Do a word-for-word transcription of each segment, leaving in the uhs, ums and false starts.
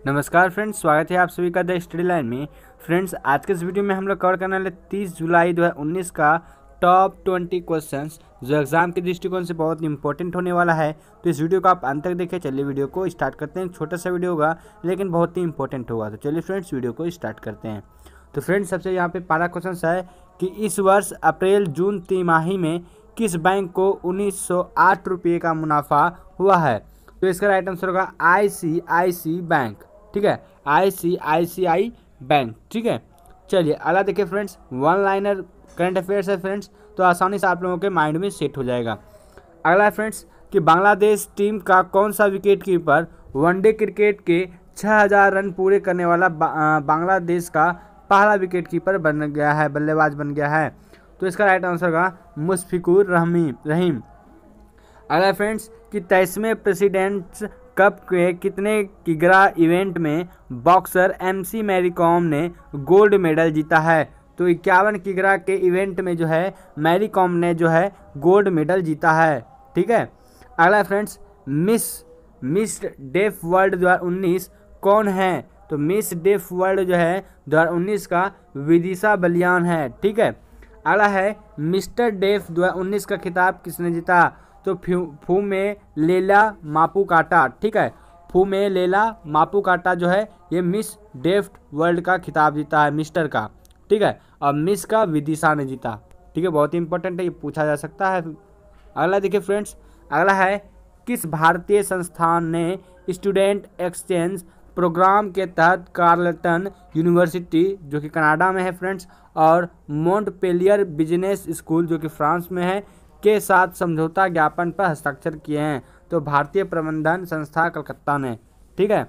नमस्कार फ्रेंड्स, स्वागत है आप सभी का द स्टडी लाइन में। फ्रेंड्स, आज के इस वीडियो में हम लोग कवर करने वाले तीस जुलाई दो हज़ार उन्नीस का टॉप ट्वेंटी क्वेश्चंस जो एग्जाम के दृष्टिकोण से बहुत इंपॉर्टेंट होने वाला है। तो इस वीडियो को आप अंत तक देखें। चलिए वीडियो को स्टार्ट करते हैं। छोटा सा वीडियो होगा लेकिन बहुत ही इंपॉर्टेंट होगा। तो चलिए फ्रेंड्स वीडियो को स्टार्ट करते हैं। तो फ्रेंड्स, सबसे यहाँ पे पहला क्वेश्चन है कि इस वर्ष अप्रैल जून तिमाही में किस बैंक को उन्नीस सौ आठ रुपये का मुनाफा हुआ है। तो इसका राइट आंसर होगा आई सी आई सी बैंक। ठीक है, आई सी आई सी आई बैंक। ठीक है, चलिए अगला देखिए friends, one liner current affairs है फ्रेंड्स, तो आसानी से आप लोगों के माइंड में सेट हो जाएगा। अगला है फ्रेंड्स कि बांग्लादेश टीम का कौन सा विकेट कीपर वनडे क्रिकेट के छह हज़ार रन पूरे करने वाला बा, बांग्लादेश का पहला विकेट कीपर बन गया है, बल्लेबाज बन गया है। तो इसका राइट आंसर होगा मुशफिकुर रहमी रहीम। अगला फ्रेंड्स कि तेईसवें प्रेसिडेंट्स कप के कितने किग्रा इवेंट में बॉक्सर एमसी मैरी कॉम ने गोल्ड मेडल जीता है। तो इक्यावन किग्रा के इवेंट में जो है मैरी कॉम ने जो है गोल्ड मेडल जीता है। ठीक है, अगला friends miss miss deaf world दो हज़ार उन्नीस कौन है। तो मिस डेफ वर्ल्ड जो है दो हज़ार उन्नीस का विदिशा बलियान है। ठीक है, अगला है मिस्टर डेफ दो हज़ार उन्नीस का खिताब किसने जीता। तो फू में लेला मापू काटा। ठीक है, फू में लेला मापू काटा जो है ये मिस डेफ वर्ल्ड का खिताब जीता है, मिस्टर का। ठीक है, और मिस का विदिशा ने जीता। ठीक है, बहुत ही इंपॉर्टेंट है, ये पूछा जा सकता है। अगला देखिए फ्रेंड्स, अगला है किस भारतीय संस्थान ने स्टूडेंट एक्सचेंज प्रोग्राम के तहत कार्लटन यूनिवर्सिटी जो कि कनाडा में है फ्रेंड्स और मोंटपेलियर बिजनेस स्कूल जो कि फ्रांस में है के साथ समझौता ज्ञापन पर हस्ताक्षर किए हैं। तो भारतीय प्रबंधन संस्था कलकत्ता ने। ठीक है,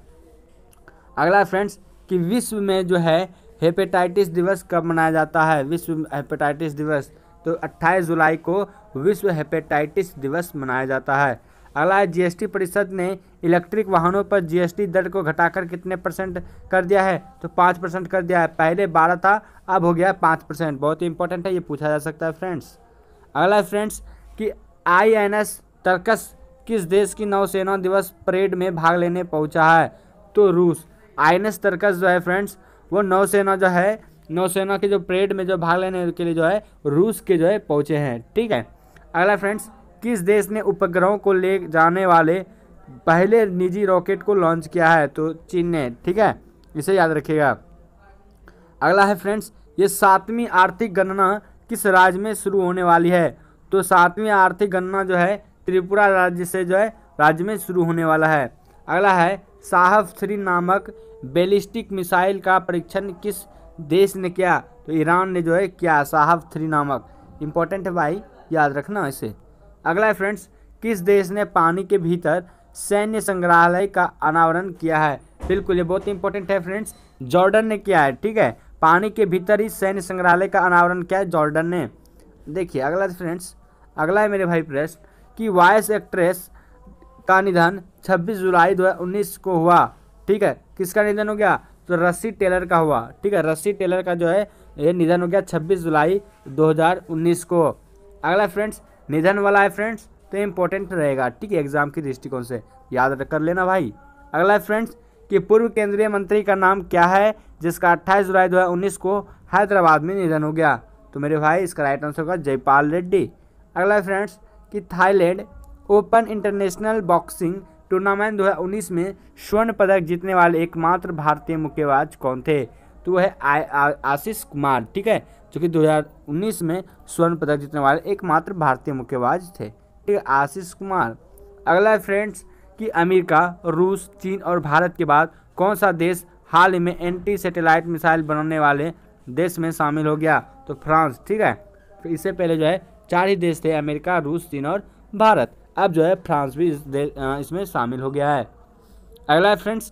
अगला फ्रेंड्स कि विश्व में जो है हेपेटाइटिस दिवस कब मनाया जाता है। विश्व हेपेटाइटिस दिवस तो अट्ठाईस जुलाई को विश्व हेपेटाइटिस दिवस मनाया जाता है। अगला है जीएसटी परिषद ने इलेक्ट्रिक वाहनों पर जीएसटी दर को घटाकर कितने परसेंट कर दिया है। तो पाँच परसेंट कर दिया है। पहले बारह था, अब हो गया पाँच परसेंट। बहुत ही इंपॉर्टेंट है, ये पूछा जा सकता है फ्रेंड्स। अगला फ्रेंड्स कि आई एन एस तरकस किस देश की नौसेना दिवस परेड में भाग लेने पहुंचा है। तो रूस। आई एन एस तरकस जो है फ्रेंड्स वो नौसेना जो है नौसेना के जो परेड में जो भाग लेने के लिए जो है रूस के जो है पहुंचे हैं। ठीक है, अगला फ्रेंड्स किस देश ने उपग्रहों को ले जाने वाले पहले निजी रॉकेट को लॉन्च किया है। तो चीन ने। ठीक है, इसे याद रखिएगा। अगला है फ्रेंड्स ये सातवीं आर्थिक गणना किस राज्य में शुरू होने वाली है। तो सातवीं आर्थिक गणना जो है त्रिपुरा राज्य से जो है राज्य में शुरू होने वाला है। अगला है साहब थ्री नामक बैलिस्टिक मिसाइल का परीक्षण किस देश ने किया। तो ईरान ने जो है किया साहब थ्री नामक। इंपॉर्टेंट है भाई, याद रखना इसे। अगला है फ्रेंड्स किस देश ने पानी के भीतर सैन्य संग्रहालय का अनावरण किया है। बिल्कुल, ये बहुत इंपॉर्टेंट है फ्रेंड्स, जॉर्डन ने किया है। ठीक है, पानी के भीतर ही सैन्य संग्रहालय का अनावरण किया है जॉर्डन ने। देखिए अगला फ्रेंड्स, अगला है मेरे भाई प्रश्न कि वॉइस एक्ट्रेस का निधन छब्बीस जुलाई दो हज़ार उन्नीस को हुआ। ठीक है, किसका निधन हो गया। तो रस्सी टेलर का हुआ। ठीक है, रस्सी टेलर का जो है ये निधन हो गया छब्बीस जुलाई दो हज़ार उन्नीस को। अगला फ्रेंड्स निधन वाला है फ्रेंड्स, तो इंपॉर्टेंट रहेगा। ठीक है, एग्जाम के दृष्टिकोण से याद कर लेना भाई। अगला फ्रेंड्स कि पूर्व केंद्रीय मंत्री का नाम क्या है जिसका अट्ठाईस जुलाई दो हज़ार उन्नीस को हैदराबाद में निधन हो गया। तो मेरे भाई इसका राइट आंसर होगा जयपाल रेड्डी। अगला फ्रेंड्स कि Thailand open international boxing tournament दो हज़ार उन्नीस में स्वर्ण पदक जीतने वाले एकमात्र भारतीय मुक्केबाज कौन थे। तो वह है आशीष कुमार। ठीक है, जो कि दो हज़ार उन्नीस में स्वर्ण पदक जीतने वाले एकमात्र भारतीय मुक्केबाज थे। ठीक है, आशीष कुमार। अगला फ्रेंड्स कि अमेरिका, रूस, चीन और भारत के बाद कौन सा देश हाल ही में एंटी सैटेलाइट मिसाइल बनाने वाले देश में शामिल हो गया। तो फ्रांस। ठीक है, तो इससे पहले जो है चार ही देश थे, अमेरिका, रूस, चीन और भारत। अब जो है फ्रांस भी इस इसमें शामिल हो गया है। अगला है फ्रेंड्स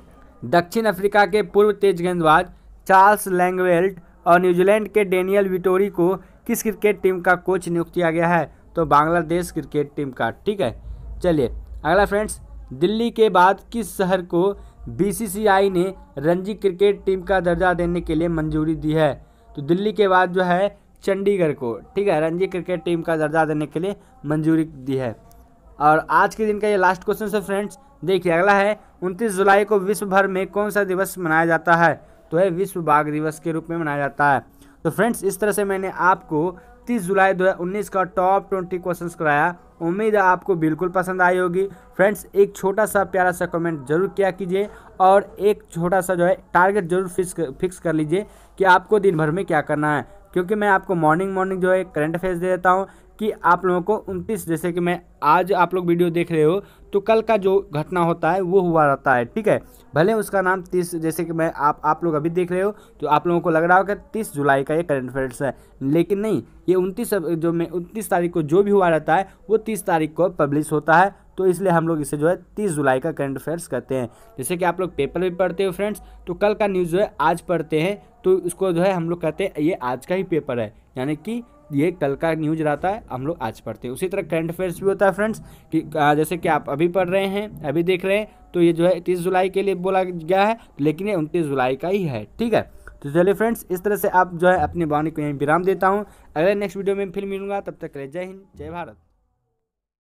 दक्षिण अफ्रीका के पूर्व तेज गेंदबाज चार्ल्स लैंगवेल्ट और न्यूजीलैंड के डेनियल विटोरी को किस क्रिकेट टीम का कोच नियुक्त किया गया है। तो बांग्लादेश क्रिकेट टीम का। ठीक है, चलिए अगला फ्रेंड्स दिल्ली के बाद किस शहर को बीसीसीआई ने रणजी क्रिकेट टीम का दर्जा देने के लिए मंजूरी दी है। तो दिल्ली के बाद जो है चंडीगढ़ को। ठीक है, रणजी क्रिकेट टीम का दर्जा देने के लिए मंजूरी दी है। और आज के दिन का ये लास्ट क्वेश्चन है फ्रेंड्स देखिए अगला है उनतीस जुलाई को विश्व भर में कौन सा दिवस मनाया जाता है, तो है विश्व बाघ दिवस के रूप में मनाया जाता है। तो फ्रेंड्स इस तरह से मैंने आपको तीस जुलाई दो हज़ार उन्नीस का टॉप ट्वेंटी क्वेश्चंस कराया। उम्मीद है आपको बिल्कुल पसंद आई होगी। फ्रेंड्स एक छोटा सा प्यारा सा कमेंट जरूर किया कीजिए और एक छोटा सा जो है टारगेट जरूर फिक्स फिक्स कर लीजिए कि आपको दिन भर में क्या करना है, क्योंकि मैं आपको मॉर्निंग मॉर्निंग जो है करंट अफेयर्स दे देता हूँ कि आप लोगों को उनतीस, जैसे कि मैं आज आप लोग वीडियो देख रहे हो तो कल का जो घटना होता है वो हुआ रहता है, ठीक है। भले उसका नाम तीस, जैसे कि मैं आप आप लोग अभी देख रहे हो तो आप लोगों को लग रहा होगा तीस जुलाई का ये करंट अफेयर्स है, लेकिन नहीं, ये उनतीस जो मैं उनतीस तारीख को जो भी हुआ रहता है वो तीस तारीख को पब्लिश होता है। तो इसलिए हम लोग इसे जो है तीस जुलाई का करंट अफेयर्स कहते हैं। जैसे कि आप लोग पेपर भी पढ़ते हो फ्रेंड्स, तो कल का न्यूज़ जो है आज पढ़ते हैं तो इसको जो है हम लोग कहते हैं ये आज का ही पेपर है, यानी कि ये कल का न्यूज रहता है हम लोग आज पढ़ते हैं। उसी तरह करंट अफेयर्स भी होता है फ्रेंड्स कि जैसे कि आप अभी पढ़ रहे हैं, अभी देख रहे हैं, तो ये जो है तीस जुलाई के लिए बोला गया है, लेकिन ये उनतीस जुलाई का ही है, ठीक है। तो चलिए फ्रेंड्स इस तरह से आप जो है अपनी वाणी को यहीं विराम देता हूँ। अगले नेक्स्ट वीडियो में फिर मिलूंगा, तब तक के लिए जय हिंद जय भारत।